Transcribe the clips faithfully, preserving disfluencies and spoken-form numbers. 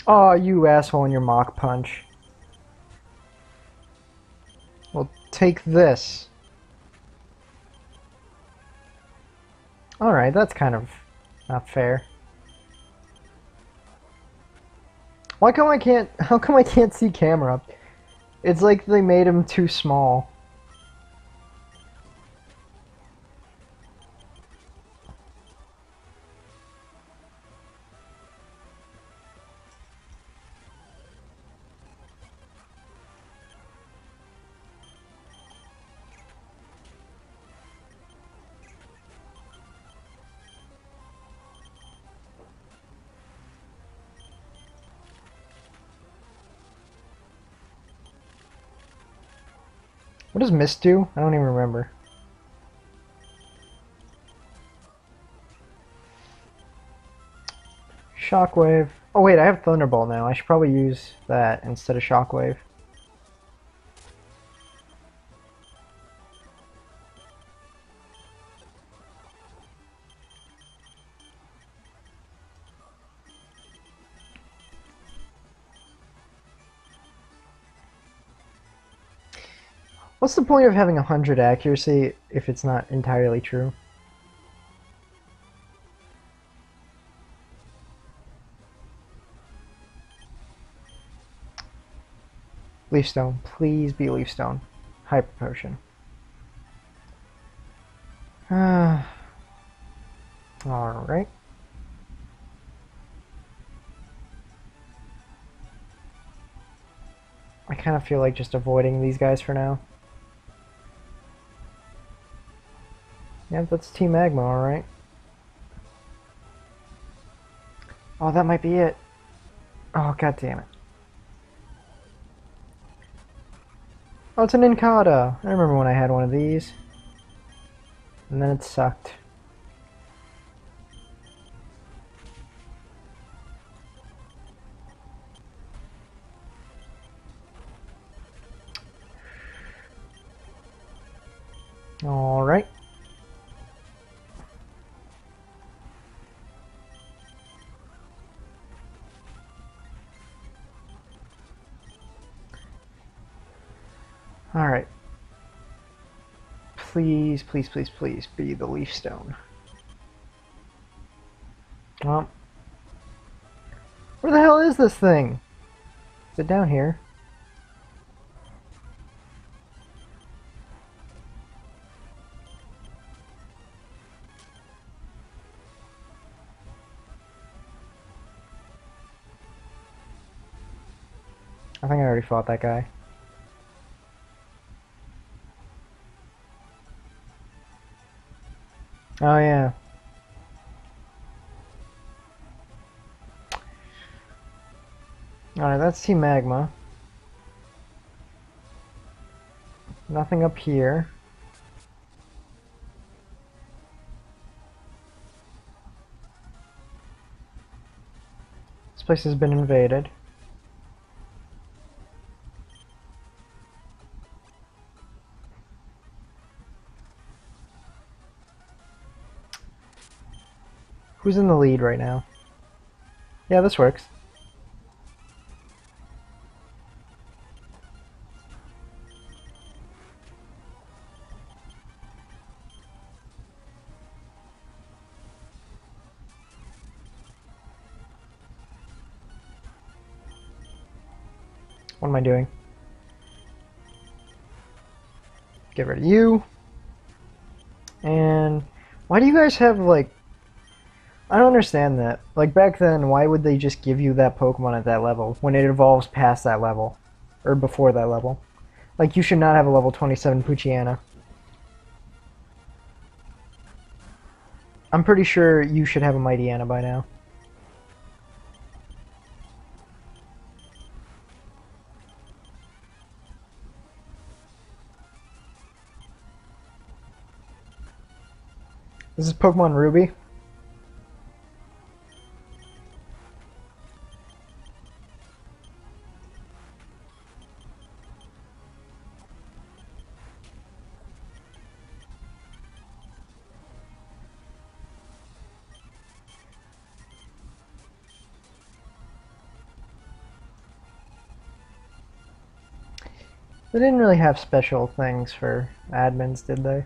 Oh, you asshole in your Mach Punch. Well, take this. Alright, that's kind of not fair. Why come I can't... How come I can't see camera? It's like they made him too small. What does Mist do? I don't even remember. Shockwave. Oh wait, I have Thunderbolt now. I should probably use that instead of Shockwave. What's the point of having one hundred accuracy if it's not entirely true? Leaf Stone. Please be Leaf Stone. Hyper Potion. Alright. I kind of feel like just avoiding these guys for now. Yeah, that's Team Magma, alright. Oh, that might be it. Oh, god damn it. Oh, it's an Incada. I remember when I had one of these. And then it sucked. Alright. Alright. Please, please, please, please be the Leaf Stone. Well, where the hell is this thing? Is it down here? I think I already fought that guy. Oh yeah. Alright, that's Team Magma. Nothing up here. This place has been invaded. Who's in the lead right now? Yeah, this works. What am I doing? Get rid of you. And why do you guys have, like... I don't understand that. Like, back then, why would they just give you that Pokemon at that level when it evolves past that level? Or before that level? Like, you should not have a level twenty-seven Poochyena. I'm pretty sure you should have a Mightyena by now. This is Pokemon Ruby. They didn't really have special things for admins, did they?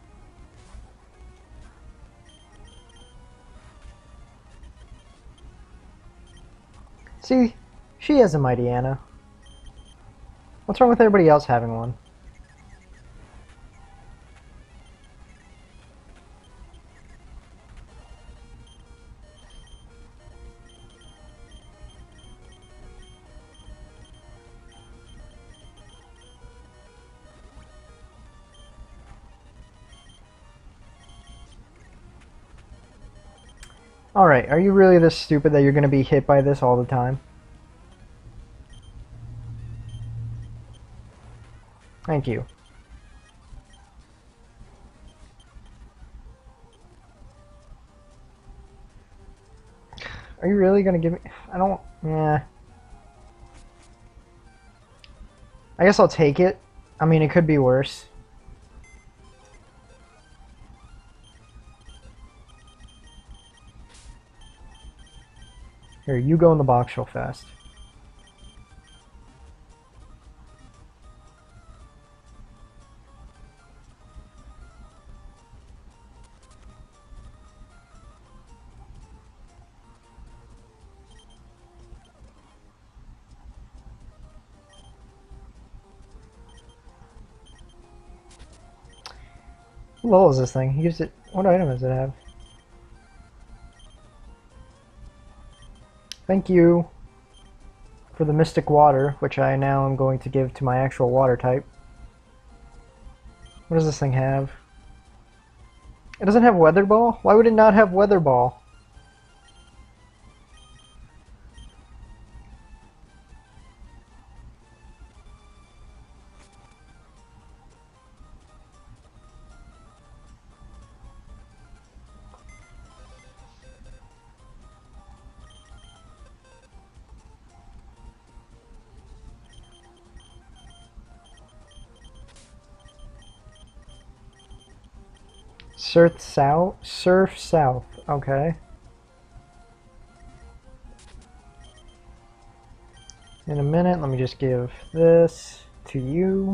See, she has a Mighty Anna. What's wrong with everybody else having one? Alright, are you really this stupid that you're going to be hit by this all the time? Thank you. Are you really going to give me... I don't... Yeah. I guess I'll take it. I mean, it could be worse. Here, you go in the box real fast. What level is this thing? Use it. What item does it have? Thank you for the Mystic Water, which I now am going to give to my actual water type. What does this thing have? It doesn't have Weather Ball? Why would it not have Weather Ball? Surf South? Surf South. Okay. In a minute, let me just give this to you.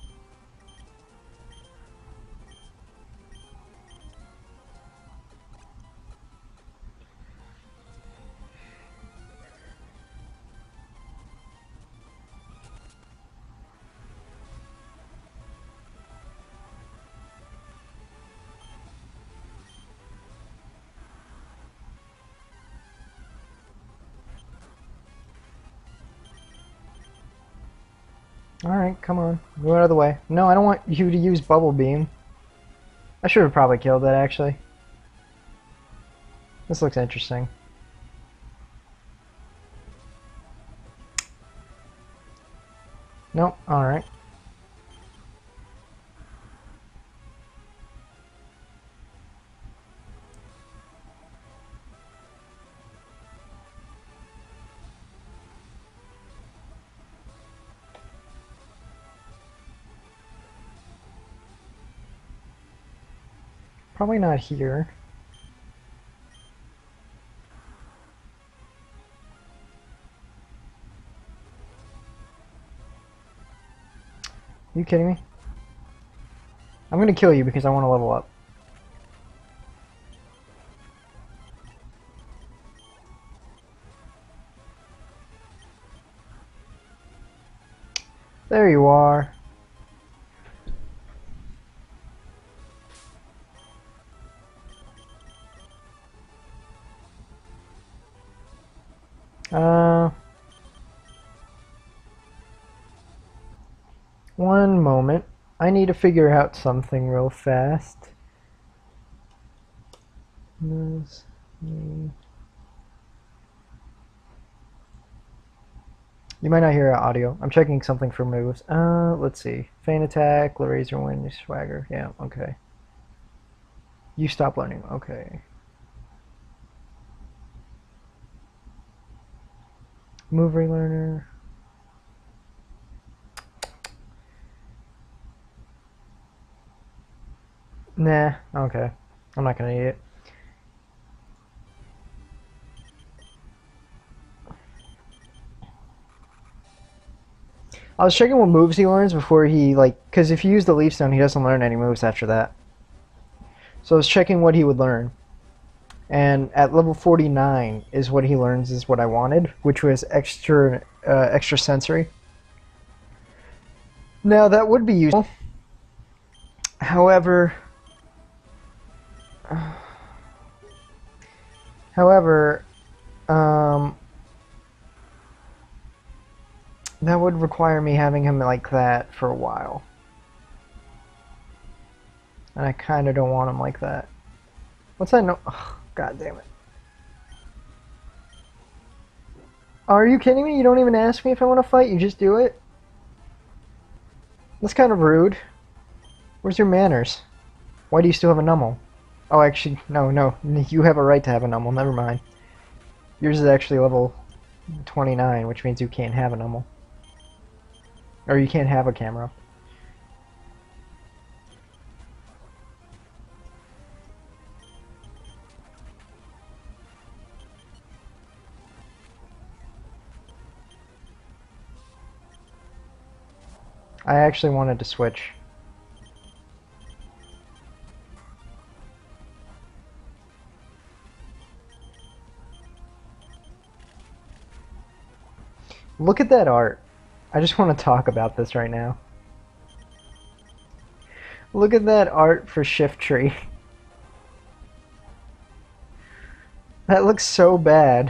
Alright, come on. Go out of the way. No, I don't want you to use Bubble Beam. I should have probably killed that, actually. This looks interesting. Nope, alright. Probably not here. Are you kidding me? I'm gonna kill you because I want to level up. There you are. Uh, one moment. I need to figure out something real fast. This, mm. You might not hear audio. I'm checking something for moves. Uh, let's see. Feint Attack, Razor Wind, Swagger. Yeah, okay. You stop learning. Okay. Move Relearner. Nah, okay. I'm not gonna eat it. I was checking what moves he learns before he, like, because if you use the Leaf Stone, he doesn't learn any moves after that. So I was checking what he would learn. And at level forty-nine is what he learns is what I wanted, which was extra, uh, extra sensory. Now that would be useful. However, however, um, that would require me having him like that for a while. And I kind of don't want him like that. What's that? No. Oh, God damn it. Are you kidding me? You don't even ask me if I want to fight, you just do it? That's kind of rude. Where's your manners? Why do you still have a Numel? Oh, actually, no, no. You have a right to have a Numel. Never mind. Yours is actually level twenty-nine, which means you can't have a Numel. Or you can't have a camera. I actually wanted to switch. Look at that art. I just want to talk about this right now. Look at that art for Shiftry. That looks so bad.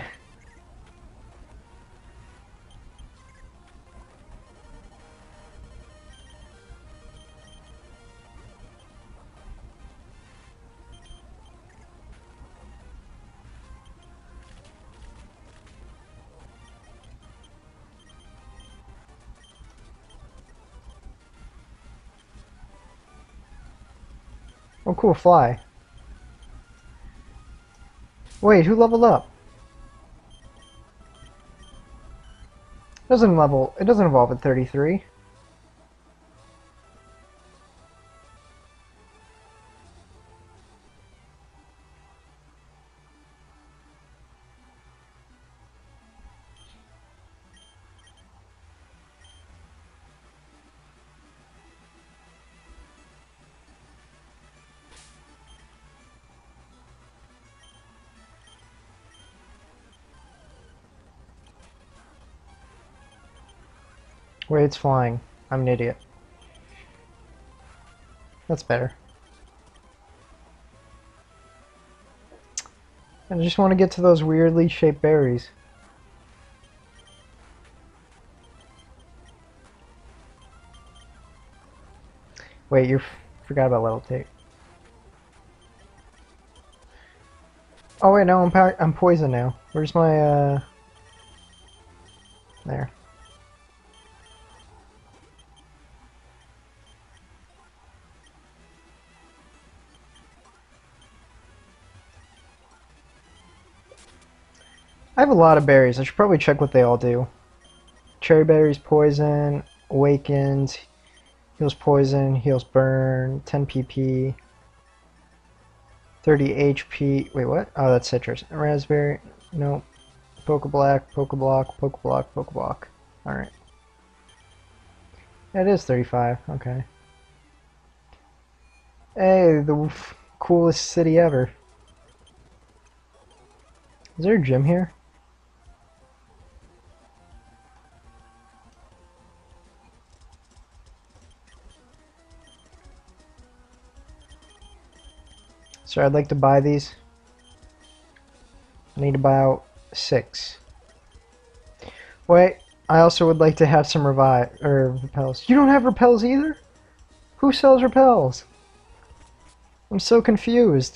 Oh cool, fly. Wait, who leveled up? Doesn't level, it doesn't evolve at thirty-three. Wait, it's flying. I'm an idiot. That's better. I just want to get to those weirdly shaped berries. Wait, you forgot about level tape. Oh wait, no, I'm po I'm poisoned now. Where's my uh? There. I have a lot of berries. I should probably check what they all do. Cherry berries, poison, awakens, heals poison, heals burn, ten P P, thirty H P. Wait, what? Oh, that's citrus. Raspberry. Nope. Pokeblock, Pokeblock, Pokeblock, Pokeblock. Alright. That is thirty-five. Okay. Hey, the coolest city ever. Is there a gym here? So I'd like to buy these. I need about six. Wait, I also would like to have some revive or repels. You don't have repels either? Who sells repels? I'm so confused.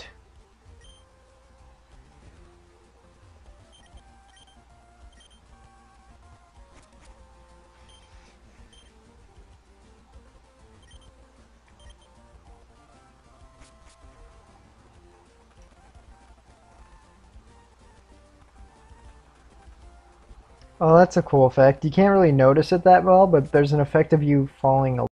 Oh, that's a cool effect. You can't really notice it that well, but there's an effect of you falling